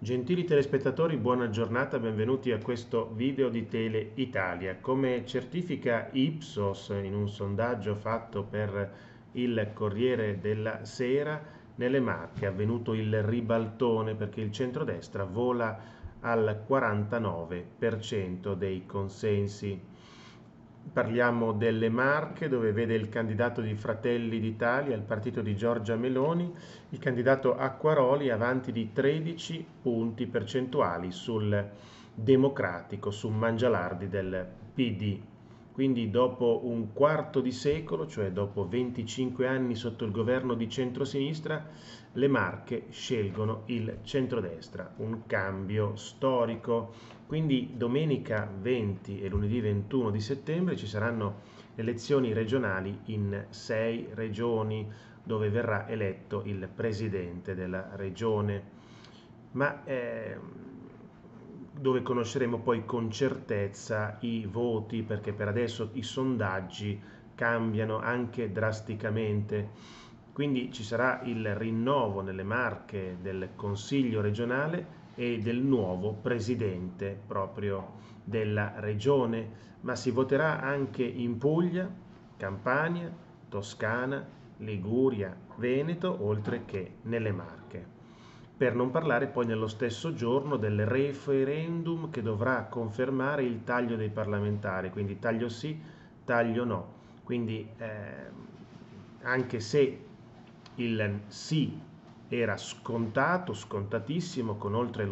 Gentili telespettatori, buona giornata, benvenuti a questo video di Tele Italia. Come certifica Ipsos in un sondaggio fatto per il Corriere della Sera, nelle Marche è avvenuto il ribaltone perché il centrodestra vola al 49% dei consensi. Parliamo delle Marche, dove vede il candidato di Fratelli d'Italia, il partito di Giorgia Meloni, il candidato Acquaroli avanti di 13 punti percentuali sul Democratico, su Mangialardi del PD. Quindi dopo un quarto di secolo, cioè dopo 25 anni sotto il governo di centrosinistra, le Marche scelgono il centrodestra, un cambio storico. Quindi domenica 20 e lunedì 21 di settembre ci saranno elezioni regionali in 6 regioni dove verrà eletto il presidente della regione, ma dove conosceremo poi con certezza i voti, perché per adesso i sondaggi cambiano anche drasticamente. Quindi ci sarà il rinnovo nelle Marche del Consiglio regionale e del nuovo presidente proprio della regione, ma si voterà anche in Puglia, Campania, Toscana, Liguria, Veneto, oltre che nelle Marche. Per non parlare poi nello stesso giorno del referendum che dovrà confermare il taglio dei parlamentari, quindi taglio sì, taglio no. Quindi anche se il sì era scontato, scontatissimo, con oltre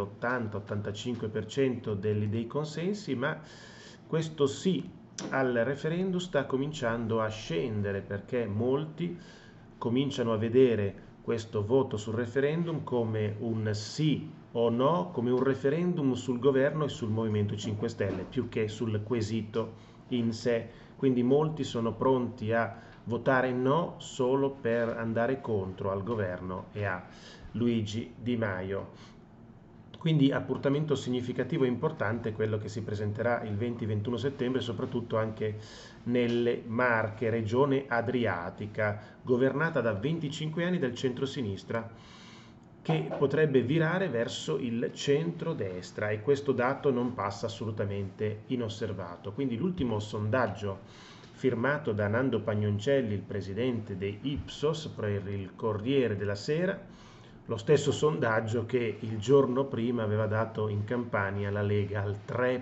l'80-85% dei consensi, ma questo sì al referendum sta cominciando a scendere perché molti cominciano a vedere questo voto sul referendum come un sì o no, come un referendum sul governo e sul Movimento 5 Stelle, più che sul quesito in sé. Quindi molti sono pronti a votare no solo per andare contro al governo e a Luigi Di Maio. Quindi appuntamento significativo e importante quello che si presenterà il 20-21 settembre, soprattutto anche nelle Marche, regione adriatica, governata da 25 anni dal centro-sinistra, che potrebbe virare verso il centro-destra, e questo dato non passa assolutamente inosservato. Quindi l'ultimo sondaggio firmato da Nando Pagnoncelli, il presidente dei Ipsos, per il Corriere della Sera, lo stesso sondaggio che il giorno prima aveva dato in Campania la Lega al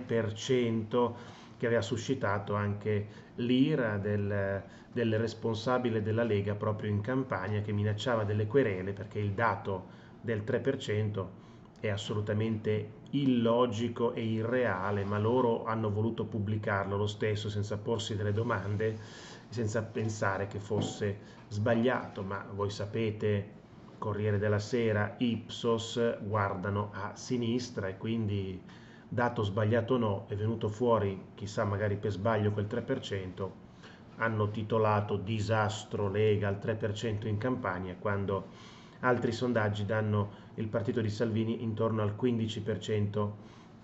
3%, che aveva suscitato anche l'ira del responsabile della Lega proprio in Campania, che minacciava delle querele perché il dato del 3% è assolutamente illogico e irreale, ma loro hanno voluto pubblicarlo lo stesso senza porsi delle domande, senza pensare che fosse sbagliato. Ma voi sapete, Corriere della Sera, Ipsos guardano a sinistra, e quindi dato sbagliato o no, è venuto fuori, chissà magari per sbaglio, quel 3%, hanno titolato disastro Lega al 3% in Campania, quando altri sondaggi danno il partito di Salvini intorno al 15%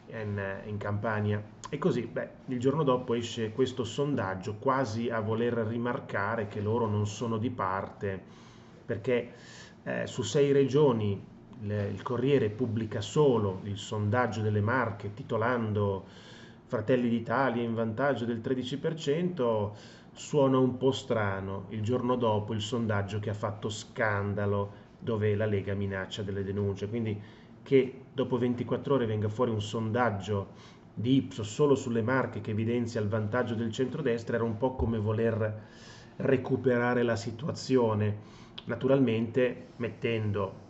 in Campania. E così, il giorno dopo esce questo sondaggio quasi a voler rimarcare che loro non sono di parte, perché su 6 regioni il Corriere pubblica solo il sondaggio delle Marche titolando Fratelli d'Italia in vantaggio del 13%. Suona un po' strano il giorno dopo il sondaggio che ha fatto scandalo, dove la Lega minaccia delle denunce. Quindi che dopo 24 ore venga fuori un sondaggio di Ipsos solo sulle Marche che evidenzia il vantaggio del centrodestra era un po' come voler recuperare la situazione, naturalmente mettendo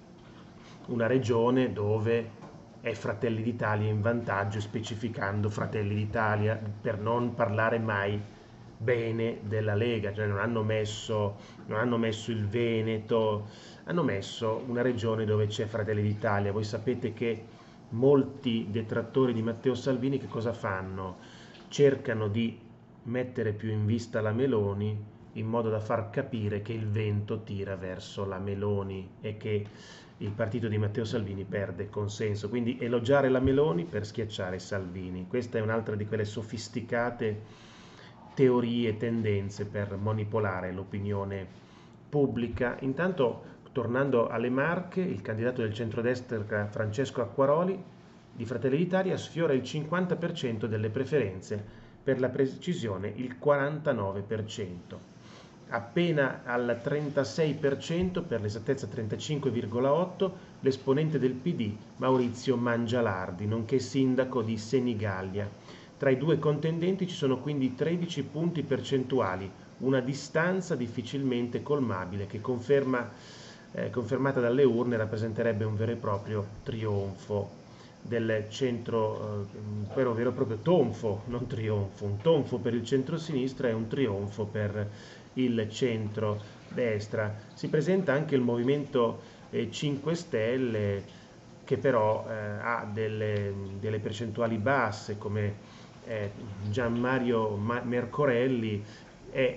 una regione dove è Fratelli d'Italia in vantaggio, specificando Fratelli d'Italia per non parlare mai bene della Lega, cioè non hanno messo il Veneto, hanno messo una regione dove c'è Fratelli d'Italia. Voi sapete che molti detrattori di Matteo Salvini che cosa fanno? Cercano di mettere più in vista la Meloni in modo da far capire che il vento tira verso la Meloni e che il partito di Matteo Salvini perde consenso. Quindi elogiare la Meloni per schiacciare Salvini. Questa è un'altra di quelle sofisticate teorie e tendenze per manipolare l'opinione pubblica. Intanto tornando alle Marche, il candidato del centrodestra Francesco Acquaroli di Fratelli d'Italia sfiora il 50% delle preferenze, per la precisione il 49%. Appena al 36%, per l'esattezza 35,8%, l'esponente del PD Maurizio Mangialardi, nonché sindaco di Senigallia. Tra i due contendenti ci sono quindi 13 punti percentuali, una distanza difficilmente colmabile che confermata dalle urne rappresenterebbe un vero e proprio trionfo del centro, però un vero e proprio tonfo, non trionfo, un tonfo per il centro-sinistra e un trionfo per il centro-destra. Si presenta anche il Movimento 5 Stelle, che però ha delle percentuali basse, come Gianmario Mercorelli, e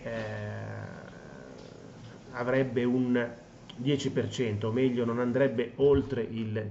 avrebbe un 10%, o meglio non andrebbe oltre il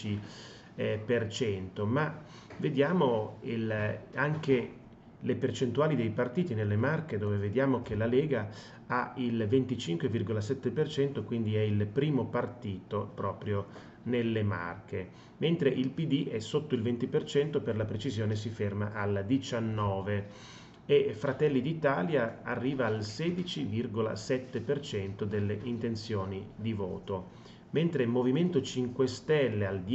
10%, ma vediamo anche le percentuali dei partiti nelle Marche, dove vediamo che la Lega ha il 25,7%, quindi è il primo partito proprio nelle Marche, mentre il PD è sotto il 20%, per la precisione si ferma al 19%, e Fratelli d'Italia arriva al 16,7% delle intenzioni di voto, mentre Movimento 5 Stelle al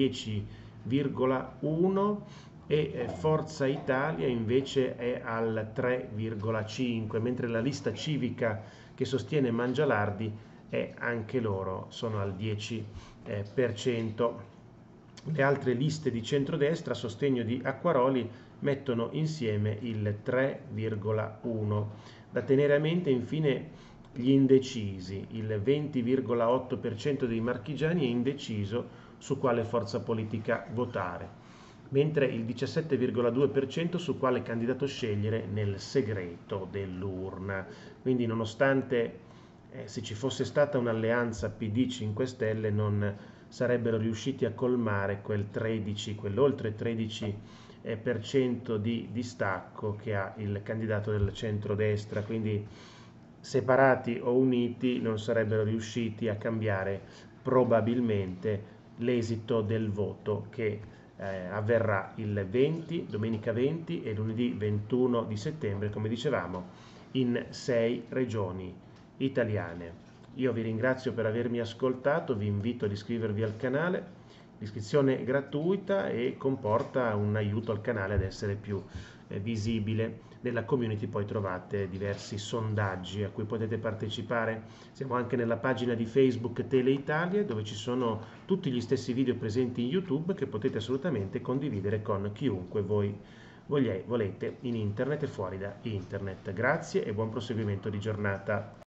10,1% e Forza Italia invece è al 3,5%, mentre la lista civica che sostiene Mangialardi anche loro sono al 10%. Le altre liste di centrodestra a sostegno di Acquaroli mettono insieme il 3,1%. Da tenere a mente infine gli indecisi. Il 20,8% dei marchigiani è indeciso su quale forza politica votare, mentre il 17,2% su quale candidato scegliere nel segreto dell'urna. Quindi nonostante se ci fosse stata un'alleanza PD 5 Stelle non sarebbero riusciti a colmare quell'oltre 13% di distacco che ha il candidato del centrodestra, quindi separati o uniti non sarebbero riusciti a cambiare probabilmente l'esito del voto che avverrà il 20, domenica 20 e lunedì 21 di settembre, come dicevamo, in 6 regioni italiane. Io vi ringrazio per avermi ascoltato, vi invito ad iscrivervi al canale. L'iscrizione è gratuita e comporta un aiuto al canale ad essere più visibile. Nella community poi trovate diversi sondaggi a cui potete partecipare. Siamo anche nella pagina di Facebook Tele Italia, dove ci sono tutti gli stessi video presenti in YouTube che potete assolutamente condividere con chiunque voi volete in internet e fuori da internet. Grazie e buon proseguimento di giornata.